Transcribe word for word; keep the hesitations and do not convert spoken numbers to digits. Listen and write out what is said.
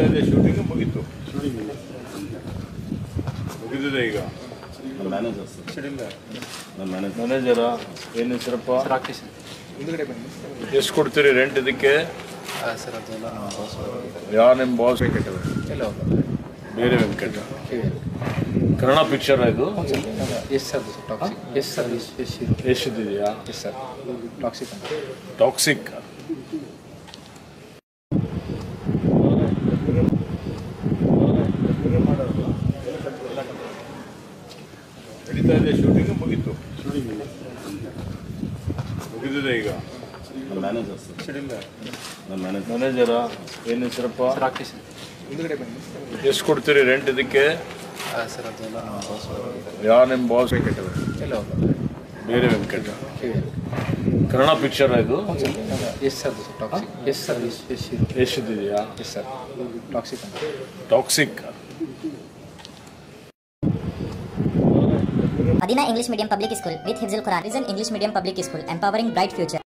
ಇದೆ ಶೂಟಿಂಗ್ ಮುಗೀತು ಮುಗಿದಿದೆ ಈಗ ಮ್ಯಾನೇಜರ್ ಸರ್ ನನ್ನ ಮ್ಯಾನೇಜರ್ ಮ್ಯಾನೇಜರ ಏನು ಹೆಸರಪ್ಪ ರಾಕೇಶ್ ಹಿಂದ್ಗಡೆ ಬನ್ನಿ ಎಷ್ಟು ಕೊಡ್ತೀರಿ ರೆಂಟ್ ಇದಕ್ಕೆ ಸರ್ ಅದೆಲ್ಲ ಯಾವ ನಿಮ್ಮ ಬಾಸ್ ವೆಂಕಟ ಎಲ್ಲ ಬೇರೆ ವೆಂಕಟ ಕನ್ನಡ ಪಿಕ್ಚರ್ ಇದು yes sir Toxic yes sir yes yes ಎಷ್ಟಿದೆಯಾ ಎಸ್ ಸರ್ ಟಾಕ್ಸಿಕ್ ಅಂತ ಟಾಕ್ಸಿಕ್ ನಡೀತಾ ಇದೆ ಶೂಟಿಂಗ್ ಮುಗೀತು ಮುಗಿದಿದೆ ಈಗ ಮ್ಯಾನೇಜರ್ ಸರ್ ನನ್ನ ಮ್ಯಾನೇಜರ್ ಮ್ಯಾನೇಜರ ಏನು ಹೆಸರಪ್ಪ ರಾಕೇಶ್ ಹಿಂದ್ಗಡೆ ಬನ್ನಿ ಎಷ್ಟು ಕೊಡ್ತೀರಿ ರೆಂಟ್ ಇದಕ್ಕೆ ಸರ್ ಅದೆಲ್ಲ ಯಾವ ನಿಮ್ಮ ಬಾಸ್ ವೆಂಕಟ ಎಲ್ಲ ಬೇರೆ ವೆಂಕಟ ಕನ್ನಡ ಪಿಕ್ಚರ್ ಇದು yes sir Toxic yes sir yes yes ಎಷ್ಟಿದೆಯಾ ಎಸ್ ಸರ್ ಟಾಕ್ಸಿಕ್ ಅಂತ Toxic Adina English Medium Public School with Hifzul Quran is an English medium public school empowering bright future.